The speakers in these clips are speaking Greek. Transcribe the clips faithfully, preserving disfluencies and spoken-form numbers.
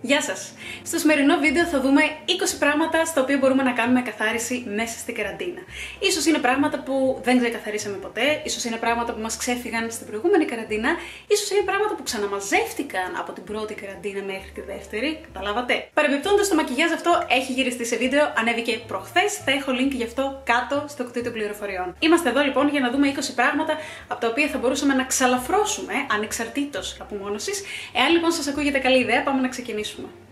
Γεια σας! Στο σημερινό βίντεο θα δούμε είκοσι πράγματα στα οποία μπορούμε να κάνουμε καθάριση μέσα στην καραντίνα. Ίσως είναι πράγματα που δεν ξεκαθαρίσαμε ποτέ, ίσως είναι πράγματα που μας ξέφυγαν στην προηγούμενη καραντίνα, ίσως είναι πράγματα που ξαναμαζεύτηκαν από την πρώτη καραντίνα μέχρι τη δεύτερη. Καταλάβατε? Παρεμπιπτόντως, το μακιγιάζ αυτό έχει γυριστεί σε βίντεο, ανέβηκε προχθές. Θα έχω link γι' αυτό κάτω στο κουτί των πληροφοριών. Είμαστε εδώ λοιπόν για να δούμε είκοσι πράγματα από τα οποία θα μπορούσαμε να ξαλαφρώσουμε ανεξαρτήτως απομόνωσης. Εάν λοιπόν σας ακούγεται καλή ιδέα, πάμε να ξεκινήσουμε.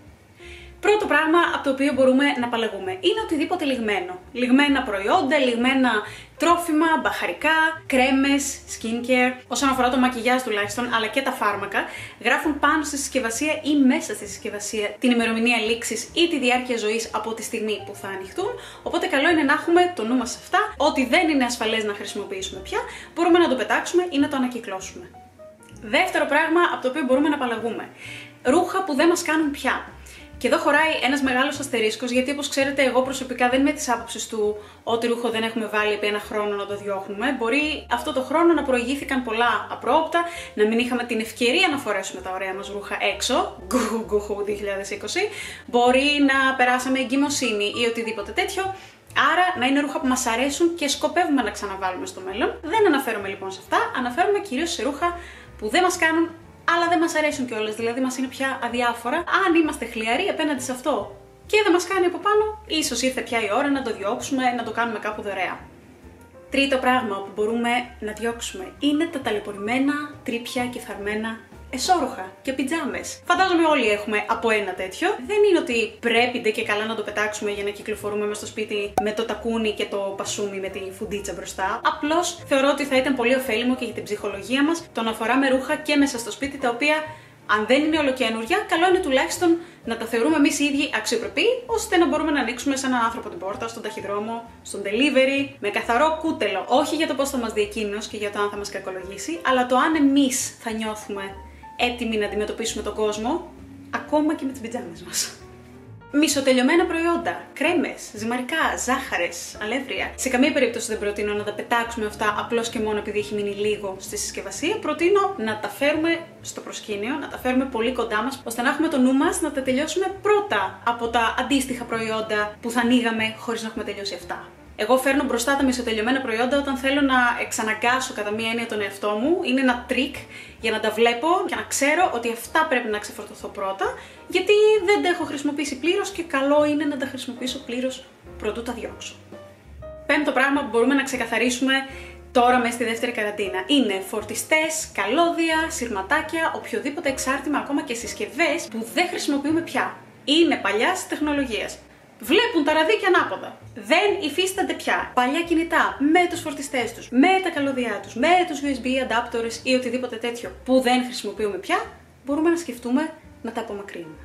Πρώτο πράγμα από το οποίο μπορούμε να απαλλαγούμε είναι οτιδήποτε λιγμένο. Λιγμένα προϊόντα, λιγμένα τρόφιμα, μπαχαρικά, κρέμες, skincare. Όσον αφορά το μακιγιάζ τουλάχιστον, αλλά και τα φάρμακα, γράφουν πάνω στη συσκευασία ή μέσα στη συσκευασία την ημερομηνία λήξης ή τη διάρκεια ζωής από τη στιγμή που θα ανοιχτούν. Οπότε καλό είναι να έχουμε το νου μας σε αυτά. Ό,τι δεν είναι ασφαλές να χρησιμοποιήσουμε πια, μπορούμε να το πετάξουμε ή να το ανακυκλώσουμε. Δεύτερο πράγμα από το οποίο μπορούμε να απαλλαγούμε. Ρούχα που δεν μας κάνουν πια. Και εδώ χωράει ένας μεγάλος αστερίσκος, γιατί όπως ξέρετε, εγώ προσωπικά δεν είμαι της άποψης του ότι ρούχο δεν έχουμε βάλει επί ένα χρόνο να το διώχνουμε. Μπορεί αυτό το χρόνο να προηγήθηκαν πολλά απρόοπτα, να μην είχαμε την ευκαιρία να φορέσουμε τα ωραία μας ρούχα έξω. Γκουχου δύο χιλιάδες είκοσι. Μπορεί να περάσαμε εγκυμοσύνη ή οτιδήποτε τέτοιο. Άρα να είναι ρούχα που μας αρέσουν και σκοπεύουμε να ξαναβάλουμε στο μέλλον. Δεν αναφέρομαι λοιπόν σε αυτά, αναφέρομαι κυρίως σε ρούχα που δεν μας κάνουν, αλλά δεν μας αρέσουν κιόλας, δηλαδή μας είναι πια αδιάφορα. Αν είμαστε χλιαροί απέναντι σε αυτό και δεν μας κάνει από πάνω, ίσως ήρθε πια η ώρα να το διώξουμε, να το κάνουμε κάπου δωρεά. Τρίτο πράγμα που μπορούμε να διώξουμε είναι τα ταλαιπωρημένα, τρίπια και φαρμένα εσώρουχα και πιτζάμες. Φαντάζομαι όλοι έχουμε από ένα τέτοιο. Δεν είναι ότι πρέπει ντε και καλά να το πετάξουμε για να κυκλοφορούμε μες στο σπίτι με το τακούνι και το πασούμι με τη φουντίτσα μπροστά. Απλώς θεωρώ ότι θα ήταν πολύ ωφέλιμο και για την ψυχολογία μας το να φοράμε ρούχα και μέσα στο σπίτι, τα οποία, αν δεν είναι ολοκαίνουργια, καλό είναι τουλάχιστον να τα θεωρούμε εμείς οι ίδιοι αξιοπρεπή, ώστε να μπορούμε να ανοίξουμε σε έναν άνθρωπο την πόρτα, στον ταχυδρόμο, στον delivery, με καθαρό κούτελο. Όχι για το πώς θα μας δει εκείνος και για το αν θα μας κακολογήσει, αλλά το αν εμείς θα νιώθουμε έτοιμοι να αντιμετωπίσουμε τον κόσμο, ακόμα και με τις πιτζάμες μας. Μισοτελειωμένα προϊόντα, κρέμες, ζυμαρικά, ζάχαρες, αλεύρια. Σε καμία περίπτωση δεν προτείνω να τα πετάξουμε αυτά απλώς και μόνο επειδή έχει μείνει λίγο στη συσκευασία. Προτείνω να τα φέρουμε στο προσκήνιο, να τα φέρουμε πολύ κοντά μας, ώστε να έχουμε το νου μας να τα τελειώσουμε πρώτα από τα αντίστοιχα προϊόντα που θα ανοίγαμε χωρίς να έχουμε τελειώσει αυτά. Εγώ φέρνω μπροστά τα μισοτελειωμένα προϊόντα όταν θέλω να εξαναγκάσω κατά μία έννοια τον εαυτό μου. Είναι ένα τρίκ για να τα βλέπω και να ξέρω ότι αυτά πρέπει να ξεφορτωθώ πρώτα, γιατί δεν τα έχω χρησιμοποιήσει πλήρως και καλό είναι να τα χρησιμοποιήσω πλήρως προτού τα διώξω. Πέμπτο πράγμα που μπορούμε να ξεκαθαρίσουμε τώρα μέσα στη δεύτερη καραντίνα είναι φορτιστές, καλώδια, σειρματάκια, οποιοδήποτε εξάρτημα, ακόμα και συσκευές που δεν χρησιμοποιούμε πια. Είναι παλιάς τεχνολογίας. Βλέπουν τα ραδίκια ανάποδα. Δεν υφίστανται πια. Παλιά κινητά με τους φορτιστές τους, με τα καλώδια τους, με τους γιου ες μπι adapters ή οτιδήποτε τέτοιο που δεν χρησιμοποιούμε πια, μπορούμε να σκεφτούμε να τα απομακρύνουμε.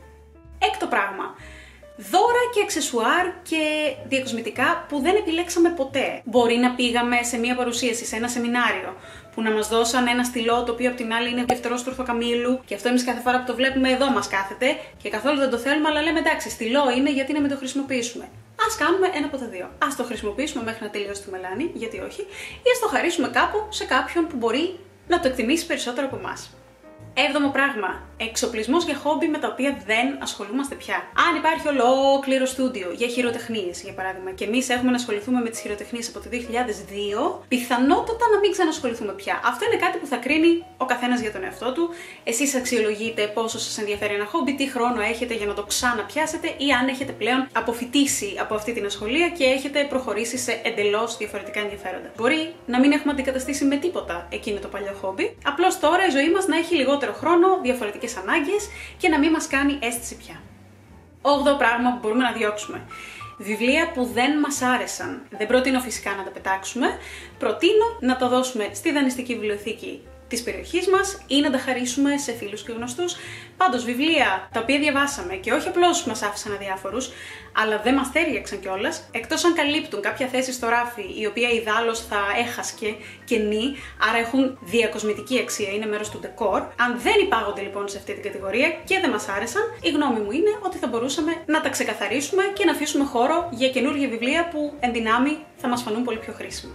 Έκτο πράγμα. Δώρα και αξεσουάρ και διακοσμητικά που δεν επιλέξαμε ποτέ. Μπορεί να πήγαμε σε μία παρουσίαση, σε ένα σεμινάριο, που να μας δώσαν ένα στυλό το οποίο απ' την άλλη είναι δευτερόστροφο καμήλου, και αυτό εμείς κάθε φορά που το βλέπουμε εδώ μας κάθεται και καθόλου δεν το θέλουμε, αλλά λέμε εντάξει, στυλό είναι, γιατί να μην το χρησιμοποιήσουμε. Ας κάνουμε ένα από τα δύο. Ας το χρησιμοποιήσουμε μέχρι να τελειώσει τη μελάνη, γιατί όχι, ή ας το χαρίσουμε κάπου σε κάποιον που μπορεί να το εκτιμήσει περισσότερο από εμάς. Έβδομο πράγμα. Εξοπλισμός για χόμπι με τα οποία δεν ασχολούμαστε πια. Αν υπάρχει ολόκληρο στούντιο για χειροτεχνίες, για παράδειγμα, και εμείς έχουμε να ασχοληθούμε με τις χειροτεχνίες από το δύο χιλιάδες δύο, πιθανότατα να μην ξανασχοληθούμε πια. Αυτό είναι κάτι που θα κρίνει ο καθένας για τον εαυτό του. Εσείς αξιολογείτε πόσο σας ενδιαφέρει ένα χόμπι, τι χρόνο έχετε για να το ξαναπιάσετε, ή αν έχετε πλέον αποφοιτήσει από αυτή την ασχολία και έχετε προχωρήσει σε εντελώς διαφορετικά ενδιαφέροντα. Μπορεί να μην έχουμε αντικαταστήσει με τίποτα εκείνο το παλιό χόμπι, απλώς τώρα η ζωή μας να έχει λιγότερο χρόνο, διαφορετικές ανάγκες και να μην μας κάνει αίσθηση πια. Όγδοο πράγμα που μπορούμε να διώξουμε. Βιβλία που δεν μας άρεσαν. Δεν προτείνω φυσικά να τα πετάξουμε. Προτείνω να τα δώσουμε στη δανειστική βιβλιοθήκη της περιοχής μας ή να τα χαρίσουμε σε φίλους και γνωστούς. Πάντως, βιβλία τα οποία διαβάσαμε και όχι απλώς μας άφησαν αδιάφορους, αλλά δεν μας τέριαξαν κιόλας, εκτός αν καλύπτουν κάποια θέση στο ράφι, η οποία ιδάλλως θα έχασκε κενή, άρα έχουν διακοσμητική αξία, είναι μέρος του ντεκόρ. Αν δεν υπάγονται λοιπόν σε αυτή την κατηγορία και δεν μας άρεσαν, η γνώμη μου είναι ότι θα μπορούσαμε να τα ξεκαθαρίσουμε και να αφήσουμε χώρο για καινούργια βιβλία που εν δυνάμει θα μας φανούν πολύ πιο χρήσιμα.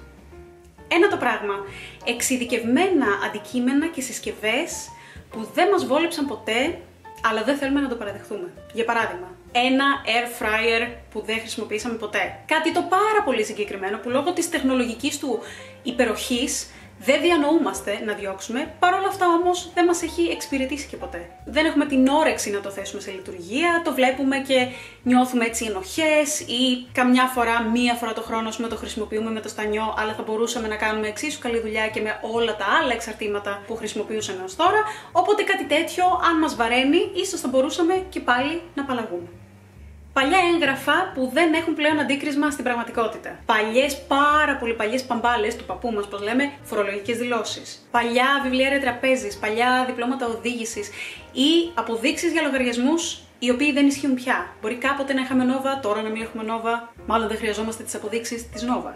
Ένα το πράγμα, εξειδικευμένα αντικείμενα και συσκευές που δεν μας βόλεψαν ποτέ, αλλά δεν θέλουμε να το παραδεχτούμε. Για παράδειγμα, ένα air fryer που δεν χρησιμοποιήσαμε ποτέ. Κάτι το πάρα πολύ συγκεκριμένο που λόγω της τεχνολογικής του υπεροχής δεν διανοούμαστε να διώξουμε, παρόλα αυτά όμως δεν μας έχει εξυπηρετήσει και ποτέ. Δεν έχουμε την όρεξη να το θέσουμε σε λειτουργία, το βλέπουμε και νιώθουμε έτσι ενοχές ή καμιά φορά, μία φορά το χρόνο με το χρησιμοποιούμε με το στανιό, αλλά θα μπορούσαμε να κάνουμε εξίσου καλή δουλειά και με όλα τα άλλα εξαρτήματα που χρησιμοποιούσαμε ως τώρα, οπότε κάτι τέτοιο, αν μας βαραίνει, ίσως θα μπορούσαμε και πάλι να απαλλαγούμε. Παλιά έγγραφα που δεν έχουν πλέον αντίκρισμα στην πραγματικότητα. Παλιές, πάρα πολύ παλιές παμπάλες του παππού μας, πώς λέμε, φορολογικές δηλώσεις. Παλιά βιβλία τραπέζης, παλιά διπλώματα οδήγησης ή αποδείξεις για λογαριασμούς οι οποίοι δεν ισχύουν πια. Μπορεί κάποτε να είχαμε Nova, τώρα να μην έχουμε Nova, μάλλον δεν χρειαζόμαστε τις αποδείξεις της Nova.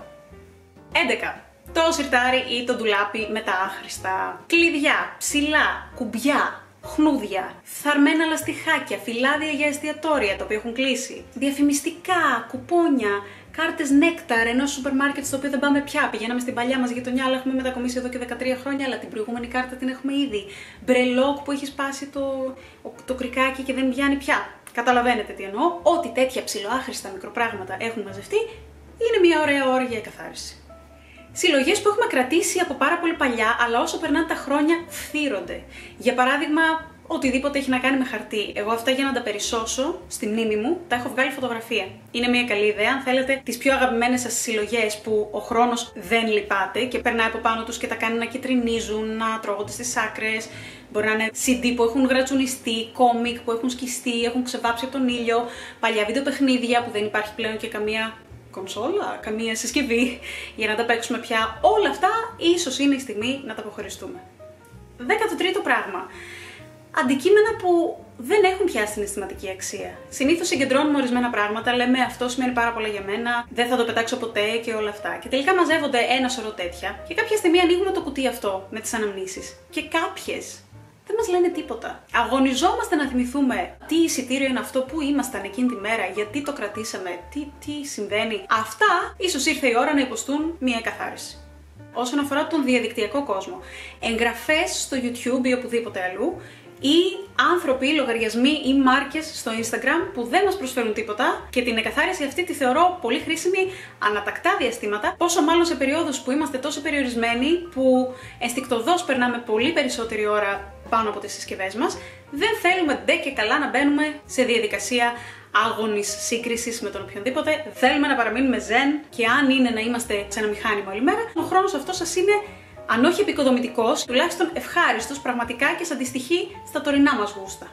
έντεκα. Το σιρτάρι ή το ντουλάπι με τα άχρηστα. Κλειδιά, ψηλά, κουμπιά, χνούδια, φθαρμένα λαστιχάκια, φυλάδια για εστιατόρια τα οποία έχουν κλείσει, διαφημιστικά, κουπόνια, κάρτες νέκταρ ενός σούπερ μάρκετ στο οποίο δεν πάμε πια. Πηγαίναμε στην παλιά μας γειτονιά, αλλά έχουμε μετακομίσει εδώ και δεκατρία χρόνια, αλλά την προηγούμενη κάρτα την έχουμε ήδη. Μπρελόκ που έχει σπάσει το, το κρικάκι και δεν πιάνει πια. Καταλαβαίνετε τι εννοώ. Ό,τι τέτοια ψιλοάχρηστα μικροπράγματα έχουν μαζευτεί, είναι μια ωραία ώρα για εκαθάριση. Συλλογές που έχουμε κρατήσει από πάρα πολύ παλιά, αλλά όσο περνάνε τα χρόνια φθύρονται. Για παράδειγμα, οτιδήποτε έχει να κάνει με χαρτί. Εγώ αυτά για να τα περισσώσω στη μνήμη μου, τα έχω βγάλει φωτογραφία. Είναι μια καλή ιδέα, αν θέλετε, τις πιο αγαπημένες σας συλλογές που ο χρόνος δεν λυπάται και περνάει από πάνω τους και τα κάνει να κυτρινίζουν, να τρώγονται στις άκρες. Μπορεί να είναι σι ντι που έχουν γρατσουνιστεί, κόμικ που έχουν σκιστεί, έχουν ξεβάψει από τον ήλιο, παλιά βίντεο παιχνίδια που δεν υπάρχει πλέον και καμία κονσόλα, καμία συσκευή για να τα παίξουμε πια. Όλα αυτά ίσως είναι η στιγμή να τα αποχωριστούμε. Δέκατο τρίτο πράγμα. Αντικείμενα που δεν έχουν πια συναισθηματική αξία. Συνήθως συγκεντρώνουμε ορισμένα πράγματα, λέμε αυτό σημαίνει πάρα πολλά για μένα, δεν θα το πετάξω ποτέ και όλα αυτά. Και τελικά μαζεύονται ένα σωρό τέτοια και κάποια στιγμή ανοίγουμε το κουτί αυτό με τις αναμνήσεις. Και κάποιες δεν μας λένε τίποτα. Αγωνιζόμαστε να θυμηθούμε τι εισιτήριο είναι αυτό, πού ήμασταν εκείνη τη μέρα, γιατί το κρατήσαμε, τι, τι συμβαίνει. Αυτά ίσως ήρθε η ώρα να υποστούν μια εκαθάριση. Όσον αφορά τον διαδικτυακό κόσμο, εγγραφές στο YouTube ή οπουδήποτε αλλού, ή άνθρωποι, λογαριασμοί ή μάρκες στο Instagram που δεν μας προσφέρουν τίποτα και την εκαθάριση αυτή τη θεωρώ πολύ χρήσιμη ανατακτά διαστήματα, πόσο μάλλον σε περιόδους που είμαστε τόσο περιορισμένοι που ενστικτωδώς περνάμε πολύ περισσότερη ώρα πάνω από τις συσκευές μας, δεν θέλουμε ντε και καλά να μπαίνουμε σε διαδικασία άγωνης σύγκρισης με τον οποιονδήποτε. Θέλουμε να παραμείνουμε ζεν και αν είναι να είμαστε σε ένα μηχάνημα όλη μέρα, ο χρόνος αυτός σας είναι, αν όχι επικοδομητικός, τουλάχιστον ευχάριστος πραγματικά και σας αντιστοιχεί στα τωρινά μας γούστα.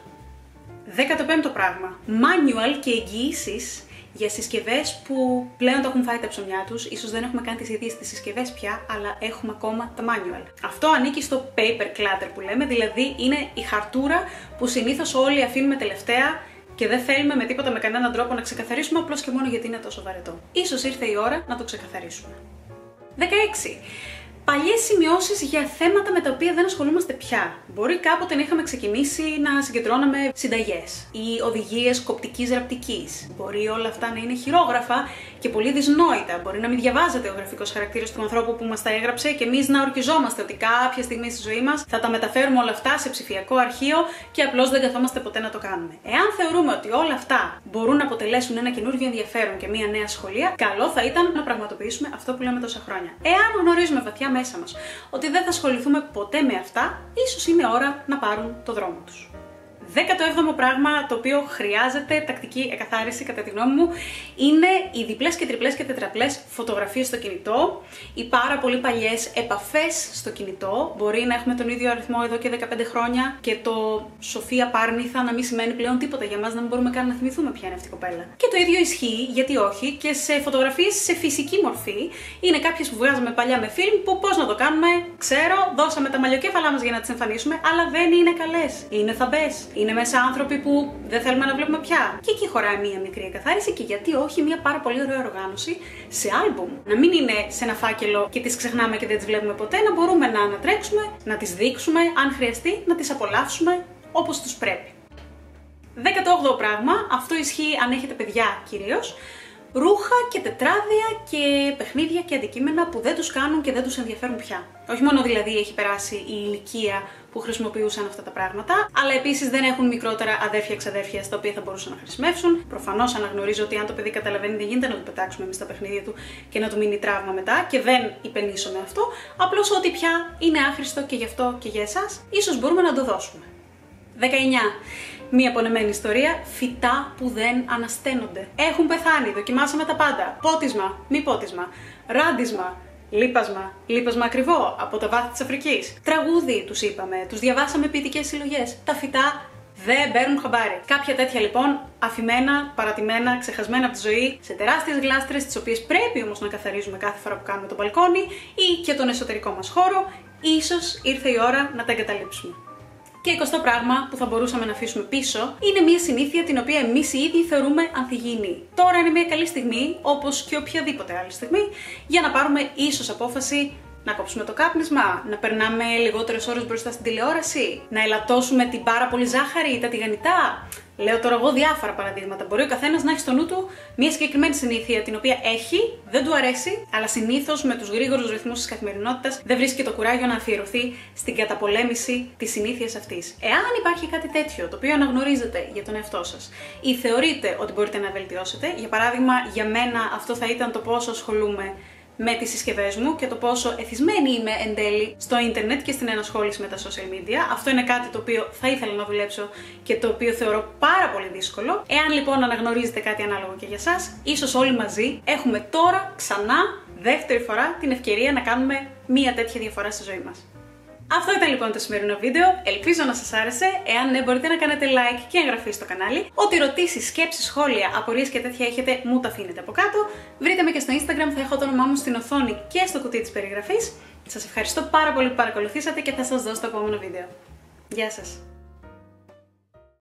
Δέκατο πέμπτο πράγμα. Manual και εγγυήσεις για συσκευές που πλέον τα έχουν φάει τα ψωμιά τους. Ίσως δεν έχουμε κάνει τις ίδιες τις συσκευές πια, αλλά έχουμε ακόμα τα manual. Αυτό ανήκει στο paper clutter που λέμε, δηλαδή είναι η χαρτούρα που συνήθως όλοι αφήνουμε τελευταία και δεν θέλουμε με τίποτα με κανέναν τρόπο να ξεκαθαρίσουμε, απλώς και μόνο γιατί είναι τόσο βαρετό. Ίσως ήρθε η ώρα να το ξεκαθαρίσουμε. δεκαέξι. Παλιές σημειώσεις για θέματα με τα οποία δεν ασχολούμαστε πια. Μπορεί κάποτε να είχαμε ξεκινήσει να συγκεντρώναμε συνταγές ή οδηγίες κοπτικής ραπτικής. Μπορεί όλα αυτά να είναι χειρόγραφα και πολύ δυσνόητα. Μπορεί να μην διαβάζεται ο γραφικός χαρακτήρας του ανθρώπου που μας τα έγραψε και εμείς να ορκιζόμαστε ότι κάποια στιγμή στη ζωή μας θα τα μεταφέρουμε όλα αυτά σε ψηφιακό αρχείο και απλώς δεν καθόμαστε ποτέ να το κάνουμε. Εάν θεωρούμε ότι όλα αυτά μπορούν να αποτελέσουν ένα καινούργιο ενδιαφέρον και μια νέα σχολεία, καλό θα ήταν να πραγματοποιήσουμε αυτό που λέμε τόσα χρόνια. Εάν γνωρίζουμε βαθιά μέσα μας ότι δεν θα ασχοληθούμε ποτέ με αυτά, ίσως είναι ώρα να πάρουν το δρόμο τους. Δέκατο έβδομο πράγμα το οποίο χρειάζεται τακτική εκαθάριση κατά τη γνώμη μου είναι οι διπλές και τριπλές και τετραπλές φωτογραφίες στο κινητό, οι πάρα πολύ παλιές επαφές στο κινητό. Μπορεί να έχουμε τον ίδιο αριθμό εδώ και δεκαπέντε χρόνια και το Σοφία Πάρνηθα να μην σημαίνει πλέον τίποτα για μας, να μην μπορούμε καν να θυμηθούμε ποια είναι αυτή η κοπέλα. Και το ίδιο ισχύει, γιατί όχι, και σε φωτογραφίες σε φυσική μορφή. Είναι κάποιες που βγάζαμε παλιά με φιλμ που πώς να το κάνουμε, ξέρω, δώσαμε τα μαλλιοκέφαλά μας για να τις εμφανίσουμε, αλλά δεν είναι καλές. Είναι θαμπές. Είναι μέσα άνθρωποι που δεν θέλουμε να βλέπουμε πια. Και εκεί χωράει μία μικρή εκαθάριση και γιατί όχι μία πάρα πολύ ωραία οργάνωση σε άλμπουμ. Να μην είναι σε ένα φάκελο και τις ξεχνάμε και δεν τις βλέπουμε ποτέ, να μπορούμε να ανατρέξουμε, να τις δείξουμε, αν χρειαστεί, να τις απολαύσουμε όπως τους πρέπει. Δέκατο όγδοο πράγμα, αυτό ισχύει αν έχετε παιδιά κυρίως. ρούχα και τετράδια και παιχνίδια και αντικείμενα που δεν τους κάνουν και δεν τους ενδιαφέρουν πια. Όχι μόνο δηλαδή έχει περάσει η ηλικία που χρησιμοποιούσαν αυτά τα πράγματα, αλλά επίσης δεν έχουν μικρότερα αδέρφια ξαδέρφια στα οποία θα μπορούσαν να χρησιμεύσουν. Προφανώς αναγνωρίζω ότι αν το παιδί καταλαβαίνει, δεν γίνεται να του πετάξουμε εμείς τα παιχνίδια του και να του μείνει τραύμα μετά, και δεν υπενήσω με αυτό. Απλώς ότι πια είναι άχρηστο και γι' αυτό και για εσάς, ίσως μπορούμε να το δώσουμε. δεκαεννιά. Μία απονεμένη ιστορία, φυτά που δεν ανασταίνονται. Έχουν πεθάνει, δοκιμάσαμε τα πάντα. Πότισμα, μη πότισμα, ράντισμα, λίπασμα, λίπασμα ακριβό από τα βάθη της Αφρικής. Τραγούδι τους είπαμε, τους διαβάσαμε ποιητικές συλλογές. Τα φυτά δεν παίρνουν χαμπάρι. Κάποια τέτοια λοιπόν αφημένα, παρατημένα, ξεχασμένα από τη ζωή, σε τεράστιες γλάστρες, τις οποίες πρέπει όμως να καθαρίζουμε κάθε φορά που κάνουμε το μπαλκόνι ή και τον εσωτερικό μας χώρο, ίσως ήρθε η ώρα να τα εγκαταλείψουμε. Και εικοστό πράγμα που θα μπορούσαμε να αφήσουμε πίσω είναι μια συνήθεια την οποία εμείς οι ίδιοι θεωρούμε ανθυγιεινή. Τώρα είναι μια καλή στιγμή, όπως και οποιαδήποτε άλλη στιγμή, για να πάρουμε ίσως απόφαση να κόψουμε το κάπνισμα, να περνάμε λιγότερες ώρες μπροστά στην τηλεόραση, να ελαττώσουμε την πάρα πολύ ζάχαρη ή τα τηγανιτά. Λέω τώρα εγώ διάφορα παραδείγματα. Μπορεί ο καθένας να έχει στο νου του μια συγκεκριμένη συνήθεια την οποία έχει, δεν του αρέσει, αλλά συνήθως με τους γρήγορους ρυθμούς της καθημερινότητας δεν βρίσκει το κουράγιο να αφιερωθεί στην καταπολέμηση της συνήθειας αυτής. Εάν υπάρχει κάτι τέτοιο το οποίο αναγνωρίζετε για τον εαυτό σας ή θεωρείτε ότι μπορείτε να βελτιώσετε, για παράδειγμα, για μένα αυτό θα ήταν το πόσο ασχολούμαι με τις συσκευές μου και το πόσο εθισμένη είμαι εν τέλει στο ίντερνετ και στην ενασχόληση με τα social media. Αυτό είναι κάτι το οποίο θα ήθελα να δουλέψω και το οποίο θεωρώ πάρα πολύ δύσκολο. Εάν λοιπόν αναγνωρίζετε κάτι ανάλογο και για σας, ίσως όλοι μαζί έχουμε τώρα ξανά δεύτερη φορά την ευκαιρία να κάνουμε μία τέτοια διαφορά στη ζωή μας. Αυτό ήταν λοιπόν το σημερινό βίντεο, ελπίζω να σας άρεσε. Εάν ναι, μπορείτε να κάνετε like και εγγραφή στο κανάλι. Ό,τι ερωτήσεις, σκέψεις, σχόλια, απορίες και τέτοια έχετε, μου τα αφήνετε από κάτω. Βρείτε με και στο Instagram, θα έχω το όνομά μου στην οθόνη και στο κουτί της περιγραφής. Σας ευχαριστώ πάρα πολύ που παρακολουθήσατε και θα σας δω στο επόμενο βίντεο. Γεια σας!